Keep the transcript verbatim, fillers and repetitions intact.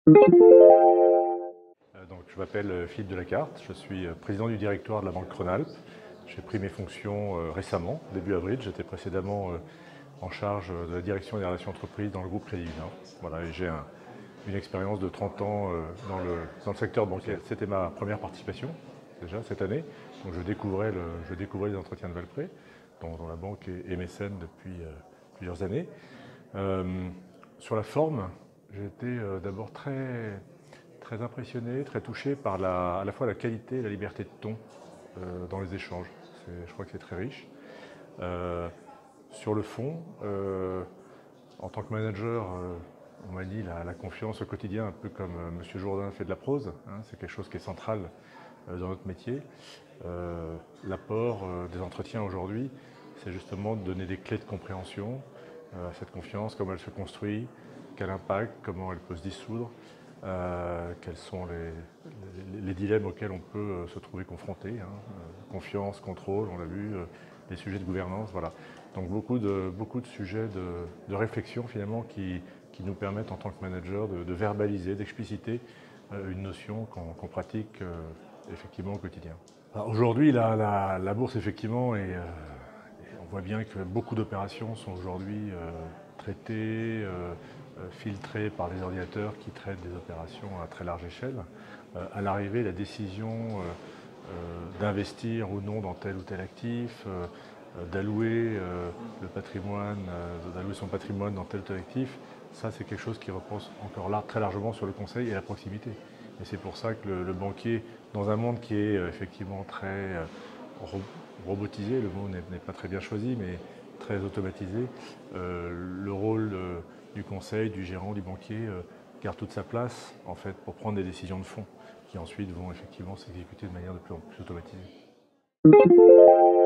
Donc, je m'appelle Philippe Delacarte, je suis président du directoire de la Banque Rhône-Alpes. J'ai pris mes fonctions récemment, début avril. J'étais précédemment en charge de la direction des relations entreprises dans le groupe Crédit Lyonnais. Voilà, et j'ai un, une expérience de trente ans dans le, dans le secteur bancaire. C'était ma première participation, déjà, cette année. Donc je découvrais, le, je découvrais les entretiens de Valpré, dont, dont la banque est, est mécène depuis euh, plusieurs années. Euh, sur la forme, j'ai été euh, d'abord très, très impressionné, très touché par la, à la fois la qualité et la liberté de ton euh, dans les échanges. Je crois que c'est très riche. Euh, sur le fond, euh, en tant que manager, euh, on m'a dit la, la confiance au quotidien, un peu comme euh, M. Jourdain fait de la prose, hein, c'est quelque chose qui est central euh, dans notre métier. Euh, L'apport euh, des entretiens aujourd'hui, c'est justement de donner des clés de compréhension euh, à cette confiance, comment elle se construit, quel impact, comment elle peut se dissoudre, euh, quels sont les, les, les dilemmes auxquels on peut euh, se trouver confronté. Hein, euh, confiance, contrôle, on l'a vu, euh, les sujets de gouvernance, voilà. Donc beaucoup de, beaucoup de sujets de, de réflexion finalement qui, qui nous permettent en tant que manager de, de verbaliser, d'expliciter euh, une notion qu'on qu'on pratique euh, effectivement au quotidien. Aujourd'hui, la, la, la bourse effectivement, est, euh, on voit bien que beaucoup d'opérations sont aujourd'hui euh, traitées, euh, filtrées par des ordinateurs qui traitent des opérations à très large échelle. Euh, à l'arrivée, la décision euh, euh, d'investir ou non dans tel ou tel actif, euh, d'allouer euh, le patrimoine, euh, d'allouer son patrimoine dans tel ou tel actif, ça c'est quelque chose qui repose encore là très largement sur le conseil et la proximité. Et c'est pour ça que le, le banquier, dans un monde qui est euh, effectivement très euh, ro robotisé, le mot n'est pas très bien choisi, mais très automatisé, euh, le rôle euh, du conseil, du gérant, du banquier euh, garde toute sa place en fait pour prendre des décisions de fond qui ensuite vont effectivement s'exécuter de manière de plus en plus automatisée.